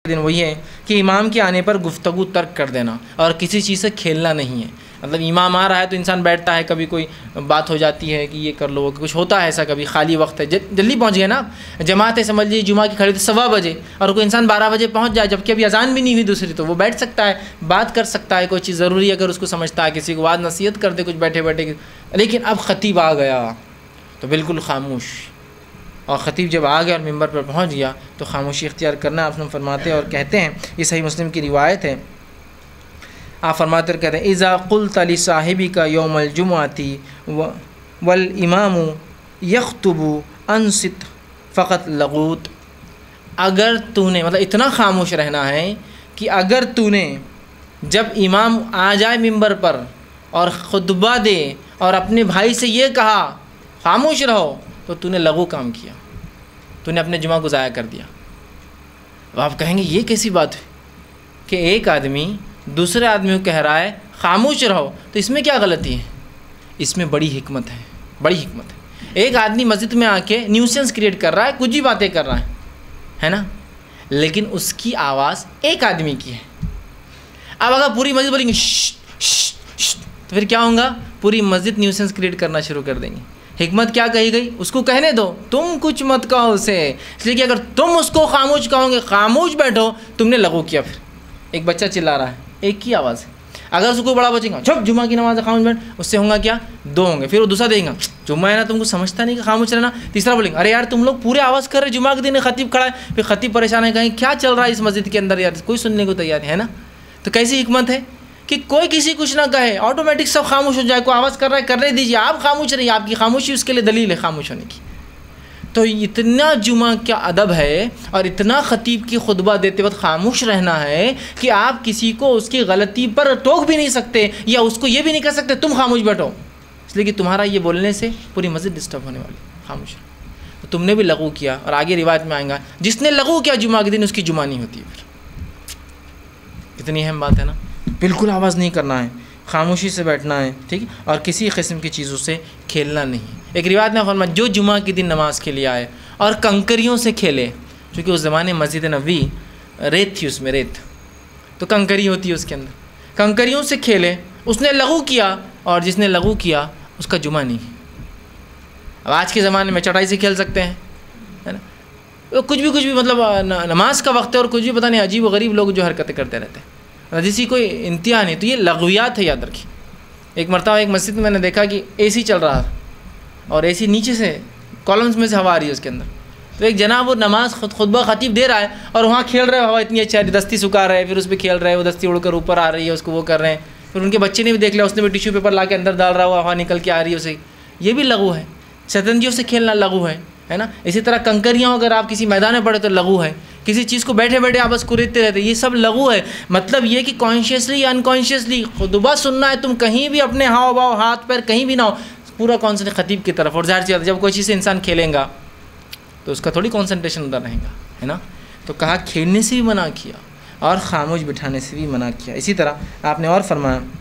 دن وہی ہے کہ امام کے آنے پر گفتگو ترک کر دینا اور کسی چیز سے کھیلنا نہیں ہے. مطلب امام آ رہا ہے تو انسان بیٹھتا ہے, کبھی کوئی بات ہو جاتی ہے کہ یہ کر لو, کچھ ہوتا ہے ایسا, کبھی خالی وقت ہے, جلدی پہنچ گئے نا, جماعت ہے سمجھ لیجیے جمعہ کی کھڑی تو 1:15 بجے اور کوئی انسان 12 بجے پہنچ جائے جبکہ ابھی اذان بھی نہیں ہوئی دوسری, تو وہ بیٹھ سکتا ہے, بات کر سکتا ہے, کوئی چیز ضروری اگر اس کو سمجھتا ہے, کسی کو بات نصیحت کر دے کچھ بیٹھے بیٹھے. لیکن اب خطیب آ گیا تو بالکل خاموش, اور خطیب جب آ گیا اور ممبر پر پہنچ گیا تو خاموشی اختیار کرنا آپ فرماتے اور کہتے ہیں, یہ صحیح مسلم کی روایت ہے, آپ فرماتے اور کہتے ہیں اذا قلت لصاحبک یوم الجمعۃ والامام یخطب انصت فقط لغوت. اگر تو نے مطلب اتنا خاموش رہنا ہے کہ اگر تو نے جب امام آ جائے ممبر پر اور خطبہ دے اور اپنے بھائی سے یہ کہا خاموش رہو, تو تو نے لغو کام کیا, تو نے اپنے جمعہ کو ضائع کر دیا. اب آپ کہیں گے یہ کیسی بات ہے کہ ایک آدمی دوسرے آدمی کو کہہ رہا ہے خاموش رہو, تو اس میں کیا غلطی ہے؟ اس میں بڑی حکمت ہے, بڑی حکمت ہے. ایک آدمی مسجد میں آ کے نیوسنس کریٹ کر رہا ہے, کچھ بھی باتیں کر رہا ہے نا, لیکن اس کی آواز ایک آدمی کی ہے. اب اگر پوری مسجد بولیں گے تو پھر کیا ہوگا؟ پوری مسجد نیوسنس کریٹ کرنا شروع کر دیں گے. حکمت کیا کہی گئی؟ اس کو کہنے دو, تم کچھ مت کہو اسے, اس لیے کہ اگر تم اس کو خاموش کہو گے خاموش بیٹھو, تم نے لغو کیا. پھر ایک بچہ چلا رہا ہے, ایک کی آواز ہے, اگر اس کو بڑا بچے گا چھپ جمعہ کی نماز ہے خاموش بیٹھ, اس سے ہوں گا کیا؟ 2 ہوں گے. پھر وہ دوسرا دیں گا جمعہ ہے نا تم کو سمجھتا نہیں کہ خاموش رہنا. تیسرا بولیں گے ارے یار تم لوگ پورے آواز کر رہے, جمعہ کے دن خطیب کھڑا ہے. پھر خطیب پریشان ہے, کہیں کیا چل رہا ہے اس مسجد کے اندر یار, کوئی سننے کو تیار ہے نا. تو کیسی حکمت ہے کہ کوئی کسی کچھ نہ کہے, آٹومیٹک سب خاموش ہو جائے. کوئی آواز کر رہا ہے کرنے دیجیے, آپ خاموش رہیے, آپ کی خاموشی اس کے لیے دلیل ہے خاموش ہونے کی. تو اتنا جمعہ کا ادب ہے اور اتنا خطیب کی خطبہ دیتے وقت خاموش رہنا ہے کہ آپ کسی کو اس کی غلطی پر ٹوک بھی نہیں سکتے یا اس کو یہ بھی نہیں کہہ سکتے تم خاموش بیٹھو, اس لیے کہ تمہارا یہ بولنے سے پوری مسجد ڈسٹرب ہونے والی. خاموش تو تم نے بھی لغو کیا, اور آگے روایت میں آئیں گا جس نے لغو کیا جمعہ کے دن اس کی جمعہ نہیں ہوتی. پھر کتنی اہم بات ہے نا. بالکل آواز نہیں کرنا ہے, خاموشی سے بیٹھنا ہے, ٹھیک ہے, اور کسی قسم کی چیزوں سے کھیلنا نہیں. ایک روایت میں فرمایا جو جمعہ کے دن نماز کے لیے آئے اور کنکریوں سے کھیلے, چونکہ اس زمانے مسجد نبوی ریت تھی, اس میں ریت تو کنکری ہوتی ہے اس کے اندر, کنکریوں سے کھیلے, اس نے لغو کیا, اور جس نے لغو کیا اس کا جمعہ نہیں. اب آج کے زمانے میں چٹائی سے کھیل سکتے ہیں, ہے نا, کچھ بھی مطلب نماز کا وقت ہے اور کچھ بھی پتہ نہیں عجیب و غریب لوگ جو حرکتیں کرتے رہتے ہیں, جس کی کوئی انتہا نہیں. تو یہ لغویات ہے, یاد رکھیے. ایک مرتبہ ایک مسجد میں نے دیکھا کہ اے سی چل رہا تھا اور اے سی نیچے سے کالمز میں سے ہوا آ رہی ہے اس کے اندر, تو ایک جناب وہ نماز خطبہ خطیب دے رہا ہے اور وہاں کھیل رہے, ہوا اتنی اچھی آ رہی, دستی سکھا رہے, پھر اس پہ کھیل رہے, وہ دستی اڑ کر اوپر آ رہی ہے, اس کو وہ کر رہے ہیں. پھر ان کے بچے نے بھی دیکھ لیا, اس نے بھی ٹیشو پیپر لا کے اندر ڈال رہا ہوا, ہوا نکل کے آ رہی ہے اسے. یہ بھی لغو ہے. شطرنجیوں سے کھیلنا لغو ہے نا. اسی طرح کنکریاں اگر آپ کسی میدان میں پڑے تو لغو ہے. کسی چیز کو بیٹھے بیٹھے آپ بس کریدتے رہتے, یہ سب لغو ہے. مطلب یہ کہ کانشیسلی یا انکانشیسلی خطبہ سننا ہے, تم کہیں بھی اپنے ہاؤ باؤ ہاتھ پیر کہیں بھی نہ ہو, پورا کانسنٹریٹ خطیب کی طرف. اور ظاہر سی بات ہے جب کوئی چیز سے انسان کھیلیں گا تو اس کا تھوڑی کانسنٹریشن ادھر رہے گا, ہے نا. تو کہا کھیلنے سے بھی منع کیا اور خاموش بٹھانے سے بھی منع کیا. اسی طرح آپ نے اور فرمایا